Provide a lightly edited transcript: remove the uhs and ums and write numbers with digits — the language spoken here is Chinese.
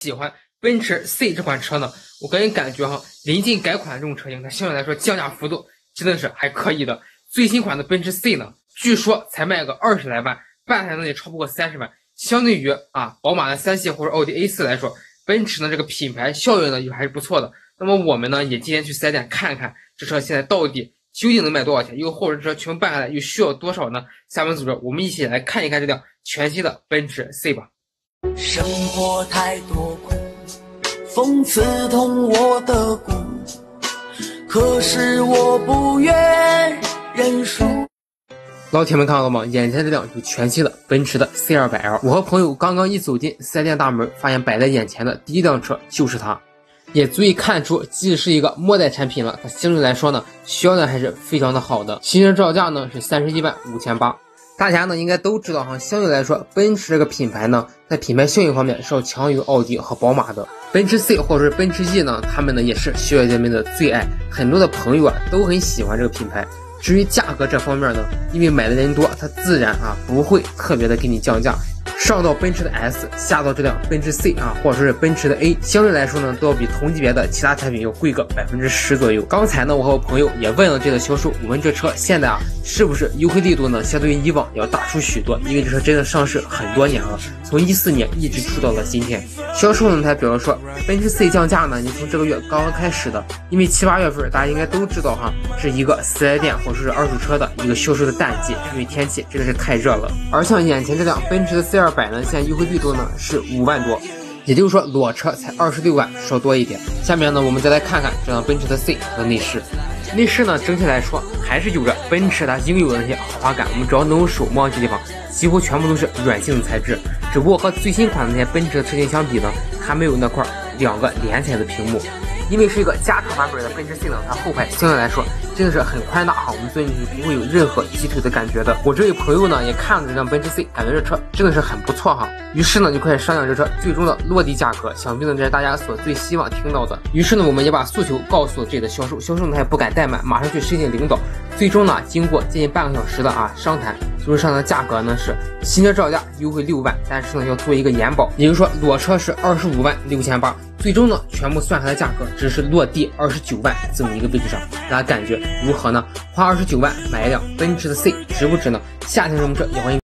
喜欢奔驰 C 这款车呢？我个人感觉哈，临近改款这种车型，它相对来说降价幅度真的是还可以的。最新款的奔驰 C 呢，据说才卖个20来万，半台呢也超不过30万。相对于宝马的3系或者奥迪 A4 来说，奔驰的这个品牌效应呢也还是不错的。那么我们呢也今天去4S店看一看这车现在到底究竟能卖多少钱，又或者车全办下来又需要多少呢？下面组织我们一起来看一看这辆全新的奔驰 C 吧。 生活太多苦，讽刺痛我的骨，可是我不愿认输。 老铁们看到了吗？眼前这辆就全新的奔驰的 C200L， 我和朋友刚刚一走进4S店大门，发现摆在眼前的第一辆车就是它，也足以看出，即使是一个末代产品了，它相对来说呢，销量还是非常的好的。新车造价呢是315800。大家呢应该都知道哈，相对来说，奔驰这个品牌呢，在品牌效应方面是要强于奥迪和宝马的。奔驰 C 或者是奔驰 E 呢，他们呢也是学界们的最爱，很多的朋友都很喜欢这个品牌。至于价格这方面呢，因为买的人多，它自然不会特别的给你降价。上到奔驰的 S， 下到这辆奔驰 C 或者是奔驰的 A， 相对来说呢，都要比同级别的其他产品要贵个10%左右。刚才呢，我和我朋友也问了这个销售，我们这车现在是不是优惠力度呢，相对于以往要大出许多？因为这车真的上市很多年了，从14年一直出到了今天。销售呢，他表示说，奔驰 C 降价呢，你从这个月刚刚开始的，因为7、8月份大家应该都知道是一个4S店或者是二手车的一个销售的淡季，因为天气真的是太热了。而像眼前这辆奔驰的 C200呢，现在优惠力度呢是5万多，也就是说裸车才26万，稍多一点。下面呢，我们再来看看这辆奔驰的 C 和内饰。内饰呢，整体来说还是有着奔驰它应有的那些豪华感。我们只要能用手摸这地方，几乎全部都是软性的材质。只不过和最新款的那些奔驰的车型相比呢，还没有那块2个连起来的屏幕。因为是一个加长版本的奔驰 C 呢，它后排相对来说真的是很宽大我们坐进去不会有任何挤腿的感觉的。我这位朋友呢也看了这辆奔驰 C， 感觉这车真的是很不错于是呢就开始商量这车最终的落地价格，想必呢这是大家所最希望听到的。于是呢我们也把诉求告诉了这里的销售，销售呢他也不敢怠慢，马上去申请领导。最终呢经过接近半个小时的商谈，最终上的价格呢是新车造价优惠6万，但是呢要做一个延保，也就是说裸车是256800，最终呢全部算下来价格只是落地29万这么一个位置上。大家感觉如何呢？花29万买一辆奔驰的 C 值不值呢？夏天什么车也欢迎